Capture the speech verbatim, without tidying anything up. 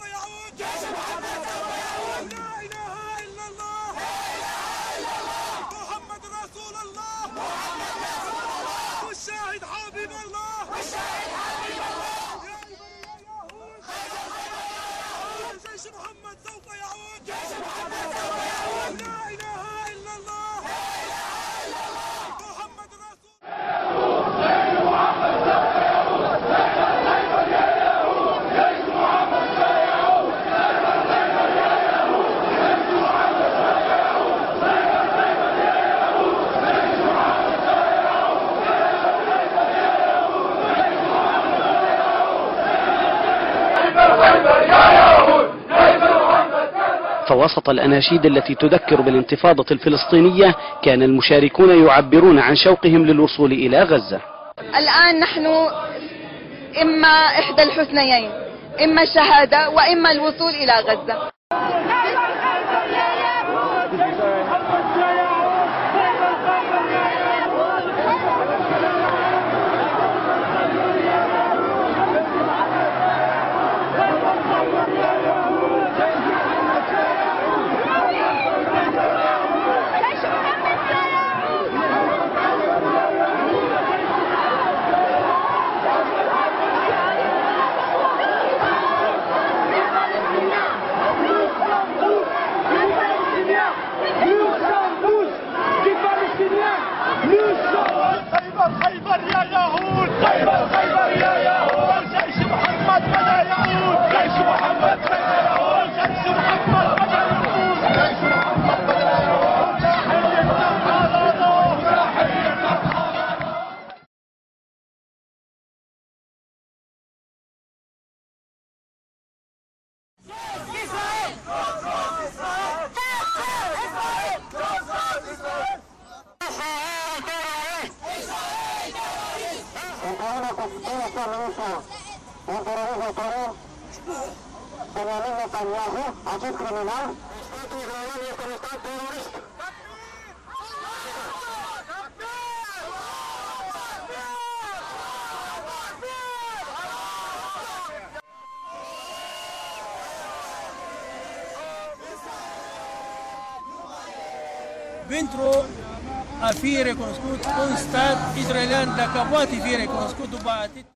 يعود، جيش محمد سوف يعود. لا إله إلا الله، لا إله إلا الله، محمد رسول الله، محمد رسول الله، والشاهد حبيب الله، والشاهد حبيب الله. يا يهود، جيش محمد سوف يعود، جيش محمد سوف يعود. لا إله إلا الله، لا إله إلا الله، محمد رسول فوسط الأناشيد التي تذكر بالانتفاضة الفلسطينية كان المشاركون يعبرون عن شوقهم للوصول إلى غزة. الآن نحن إما إحدى الحسنيين، إما الشهادة وإما الوصول إلى غزة. خيبر يا يهود، خيبر خيبر يا يهود، جيش محمد بدا يعود، جيش محمد بدا يعود، جيش محمد بدا يعود، جيش محمد بدا يعود. تحية حضارة، تحية حضارة. إسرائيل، Benjamin Netanyahu, agent criminal, Estado israelí es un Estado terrorista. Dentro a fi riconosciuto un Stato israeliano da capo a fi riconosciuto